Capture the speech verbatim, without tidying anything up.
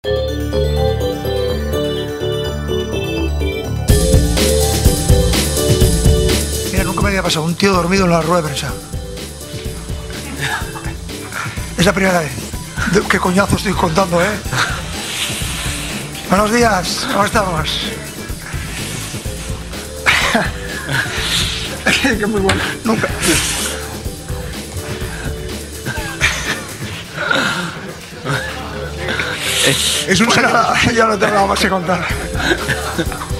Mira, nunca me había pasado un tío dormido en la rueda de prensa. Es la primera vez. Qué coñazo estoy contando, ¿eh? Buenos días, ¿cómo estamos? Qué muy bueno. Nunca. Es un Pues nada, ya no tengo nada más que contar.